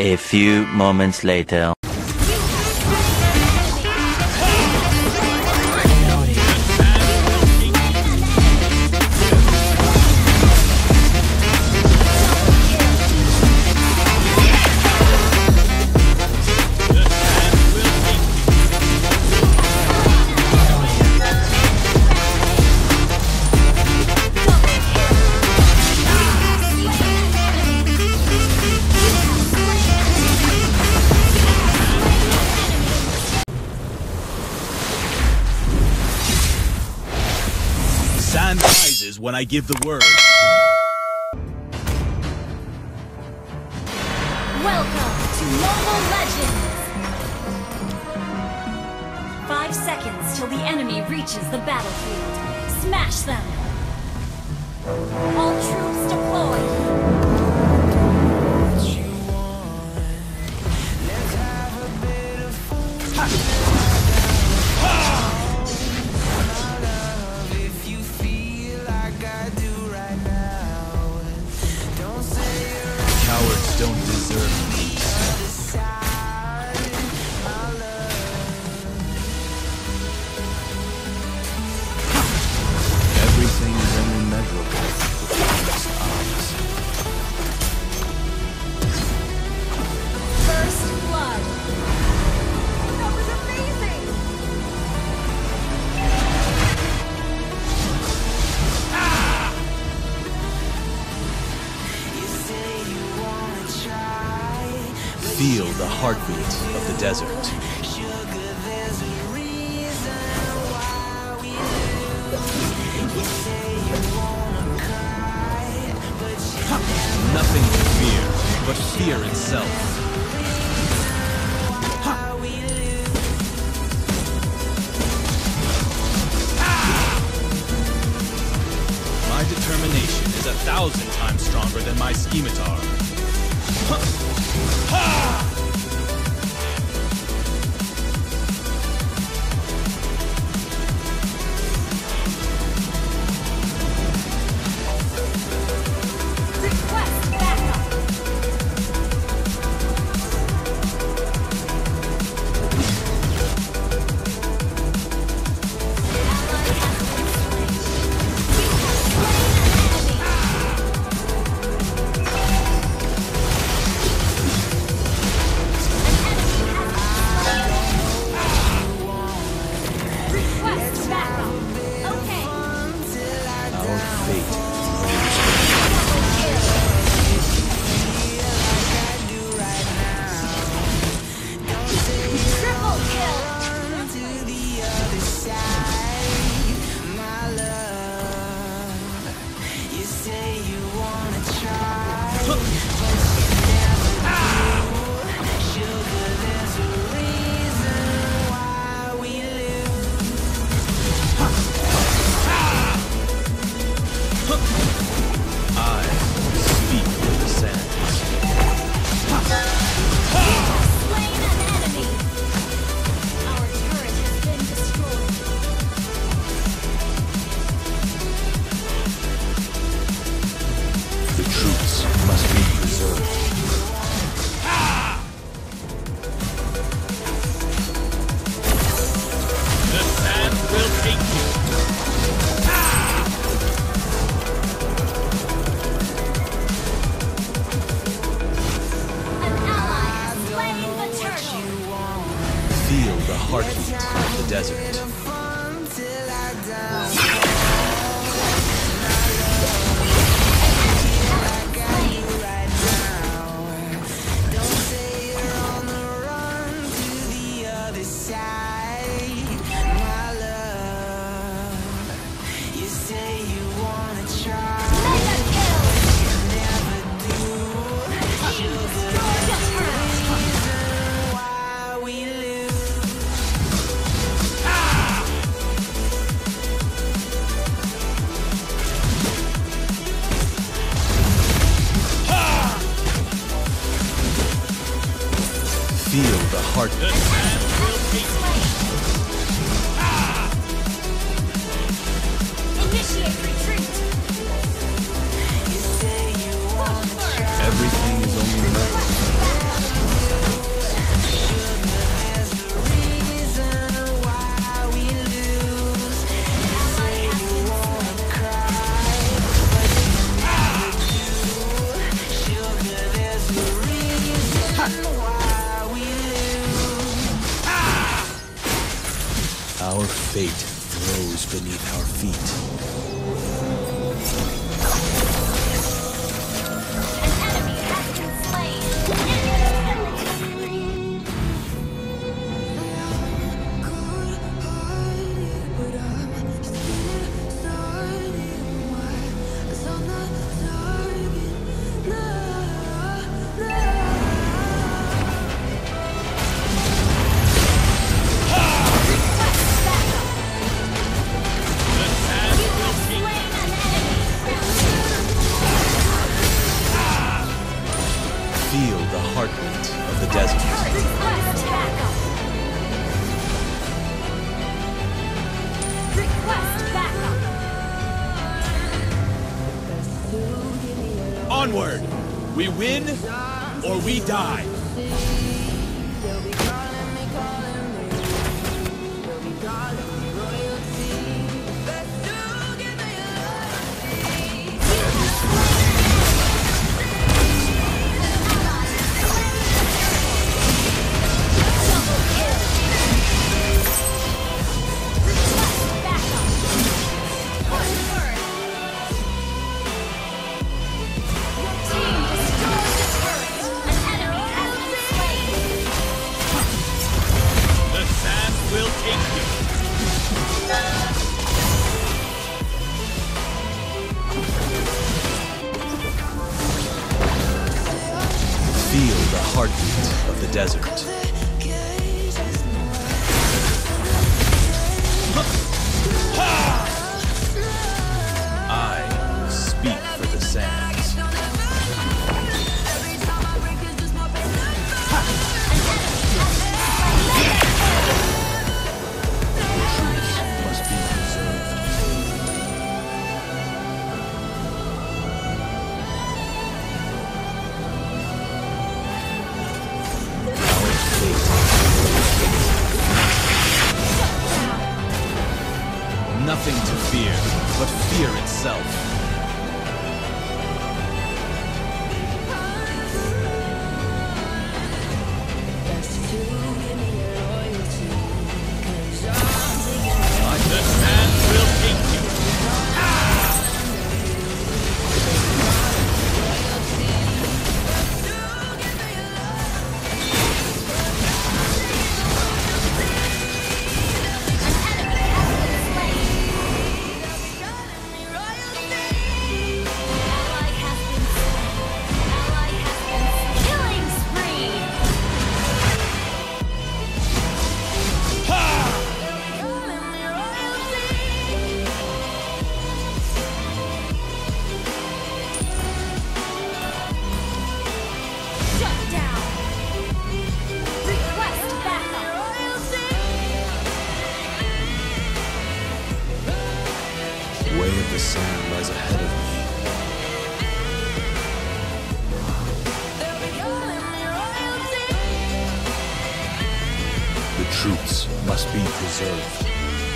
A few moments later. Sand rises when I give the word. Welcome to Mobile Legends! 5 seconds till the enemy reaches the battlefield. Smash them! All troops deployed! Cowards don't deserve peace. Everything is only measurable with honest eyes. First blood! That was amazing! Feel the heartbeat of the desert. Nothing to fear but fear itself. My determination is 1,000 times stronger than my scimitar. Request backup! Our fate. Triple kill! I speak with the sands. Slain an enemy! Our turret has been destroyed. The troops must be preserved. The sand will take you. An ally has slain the turtle. Feel the heartbeat of the desert. Feel the heartbeat. Initiate retreat. Everything is only meant. fate flows beneath our feet. An enemy has been slain. Feel the heartbeat of the desert. Request backup. Request backup. Onward! We win or we die. Feel the heartbeat of the desert. I speak for the sands. Truth must be preserved. Nothing to fear, but fear itself. The sand will take you. Way of the sand lies ahead of me. The truths must be preserved.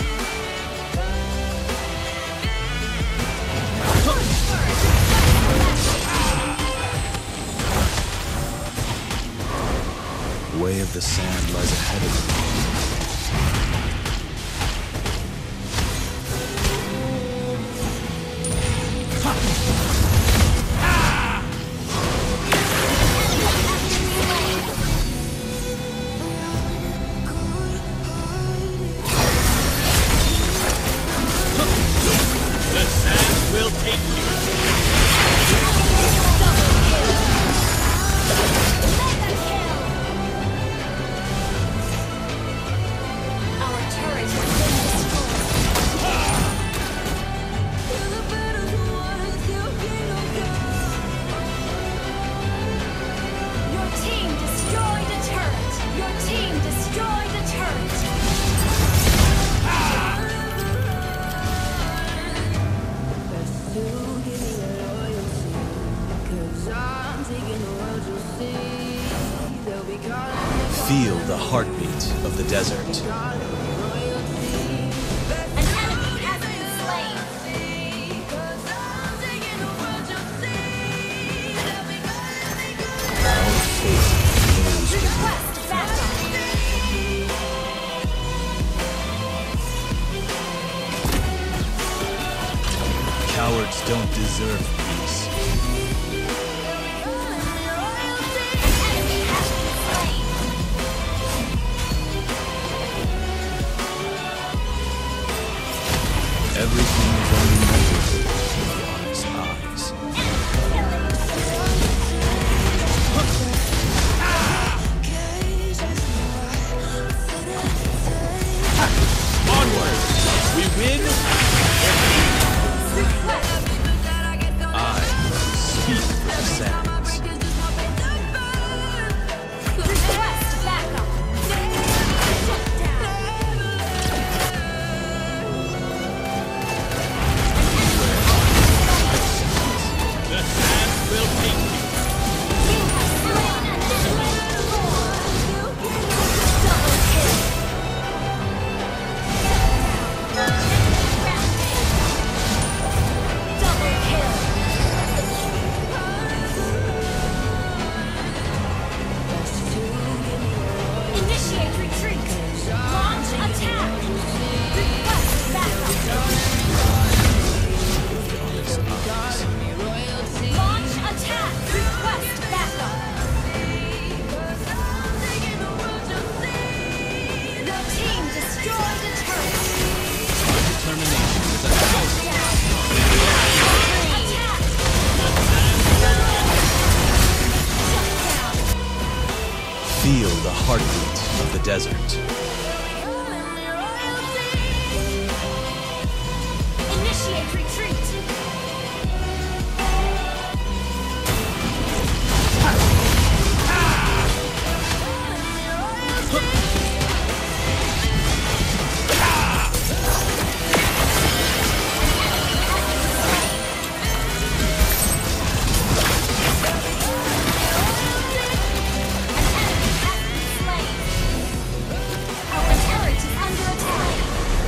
Way of the sand lies ahead of me. Will take you. Our turret has been destroyed. Your team destroyed a turret. Your team destroyed a turret. Feel the heartbeat of the desert. An enemy has been slain. Our fate flows beneath. Request backup. don't deserve peace. Everything is only measurable in the honest eyes. Onward! We win! I speak for the sands. Request backup. Shut down. The sands will take you. You have slain an enemy. Double kill. Double kill. Initiate retreat. Launch attack. Request backup. Launch attack. Request backup. Your team destroyed a turret. My determination is 1,000 Attack. Feel the heartbeat of the desert. Initiate retreat. Our turret is under attack.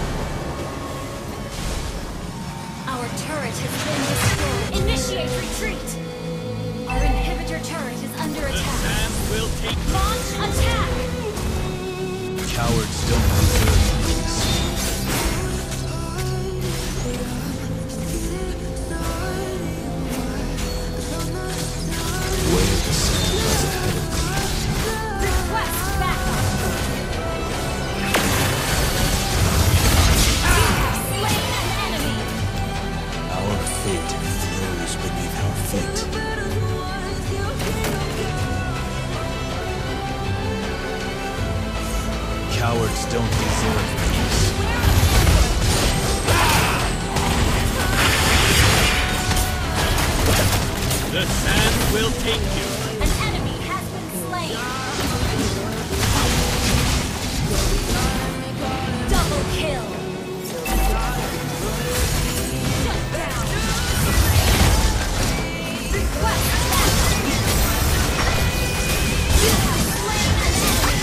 Our turret has been destroyed. Initiate retreat. Our inhibitor turret is under The attack. sands will take you. Launch attack. Cowards don't deserve peace. Weigh the sands ahead of me. Request backup. You have slain an enemy. Our fate flows beneath our feet. Cowards don't deserve peace. The sand will take you. An enemy has been slain. Double kill. Shut down. Request backup. You have slain an enemy.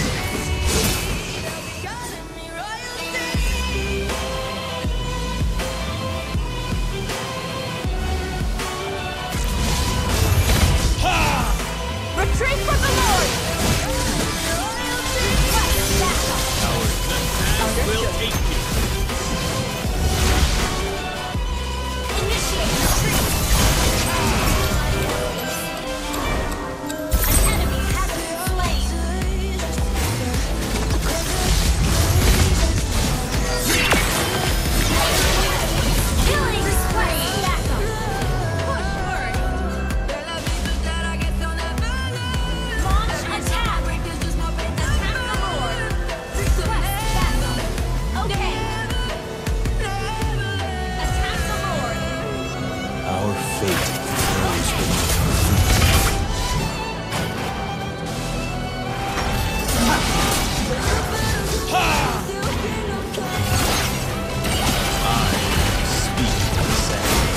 Retreat for the Lord. Request backup. Cowards, the sand will take you. Initiate retreat. An enemy has been slain. Killing request backup. Good work. Launch attack. Attack the Lord. Request backup. Okay. Attack the Lord. Our fate flows beneath our feet. I speak to the sands.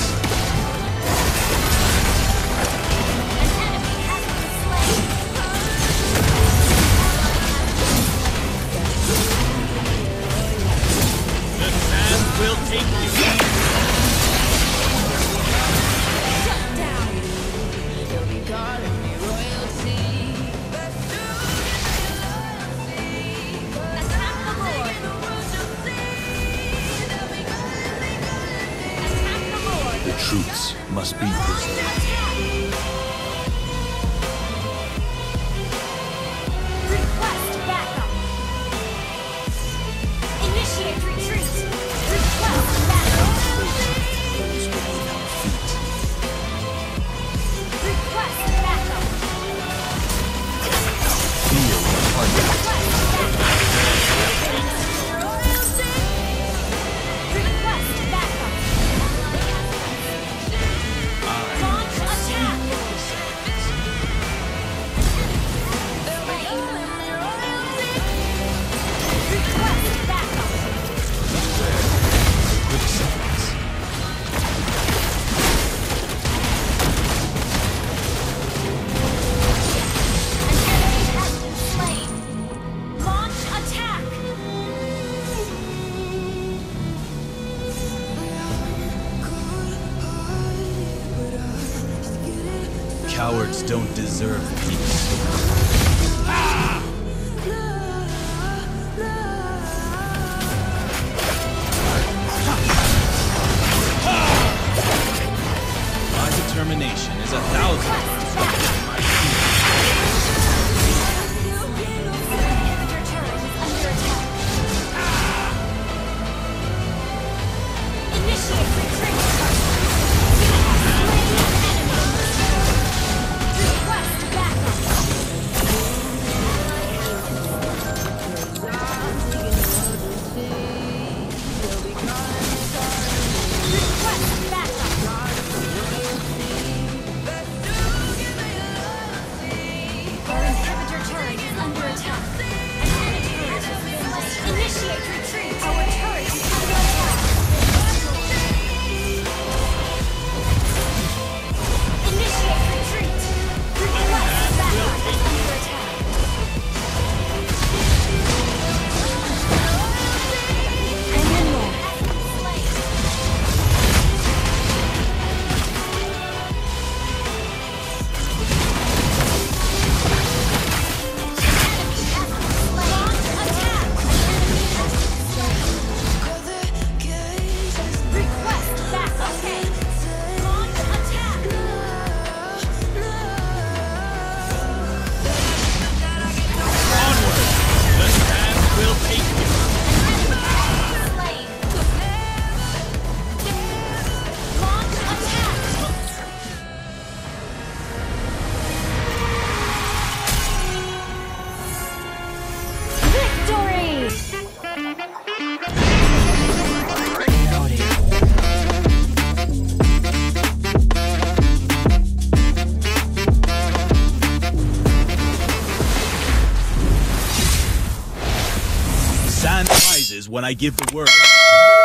An enemy has been slain. The sand will take you. Shut must be preserved. Request backup. Initiate retreat. Request backup. Request backup. Feel the heart. Request backup. Launch attack. Request backup. Quick seconds. An enemy has been slain. Launch attack. Cowards don't deserve peace. My determination is 1,000 times stronger than my fear. Inhibitor turret is under attack. Initiate retreat. Request backup. Request backup. Our inhibitor turret is under attack. An enemy turret has been slain. Initiate retreat. Our turret is under attack. Initiate retreat. Request backup is under attack. An enemy has been slain. Request backup. Launch attack. Onward! The path will take you. Slain. Launch attack. Victory! Sand rises when I give the word.